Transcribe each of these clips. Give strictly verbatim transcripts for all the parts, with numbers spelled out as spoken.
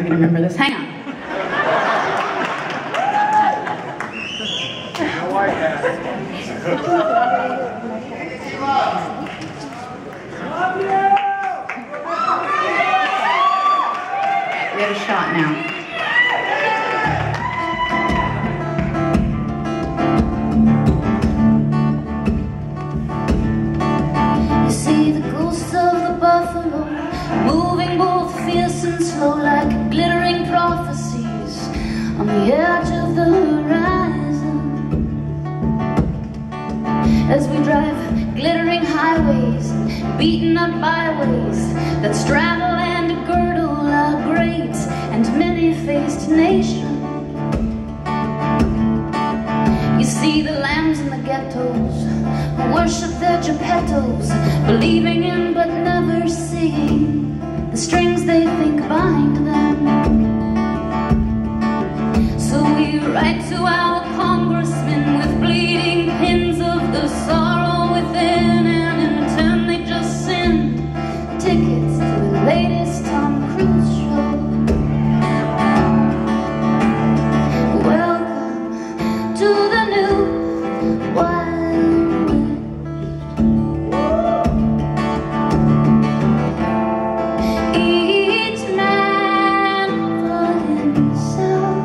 can remember this. Hang on. We have a shot now. You see the ghosts of the buffalo moving both fierce and slow like glittering prophecies on the edge of the horizon. As we drive glittering highways, beaten up byways that straddle and girdle our great and many-faced nation. You see the lambs in the ghettos who worship their geppettos, believing in but never seeing the strings they think bind them. So we write to our congressmen with bleeding pins of the sorrow within, and in return they just send tickets to the latest Tom Cruise show. Welcome to the new Wild West. Each man for himself,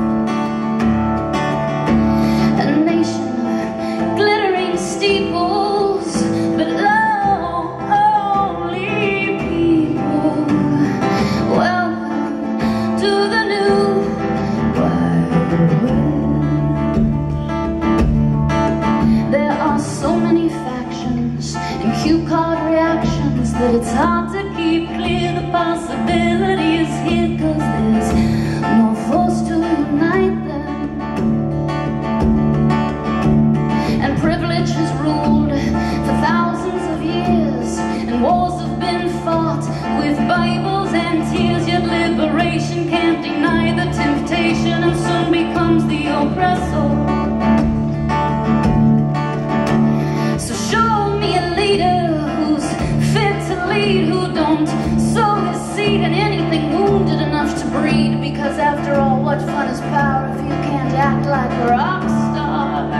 a nation of glittering steeples, but low, only people. Welcome to the new Wild West. There are so many factions and cue card reactions that it's hard to keep clear the possibilities here, 'cause there's no force to unite them. And privilege has ruled for thousands of years, and wars have been fought with Bibles and tears. Yet liberation can't deny the temptation and soon becomes the oppressor. So show me a leader who's fit to lead, who don't sow his seed in anything wounded enough to breed. Because after all, what fun is power if you can't act like a rock star?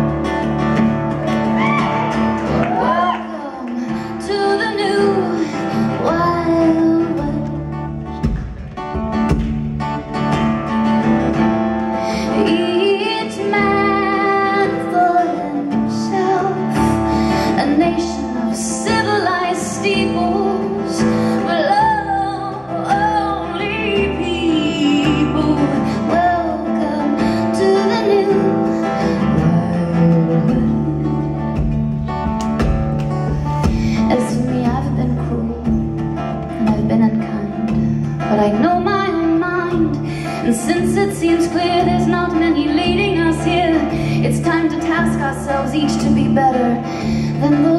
Welcome to the new Wild West. Each man for himself, a nation of civilized steeples, but lonely people. Welcome to the new Wild West. As for me, I've been cruel and I've been unkind, but I know my own mind, and since it seems clear there's not many leading us here, it's time to task ourselves each to be better than the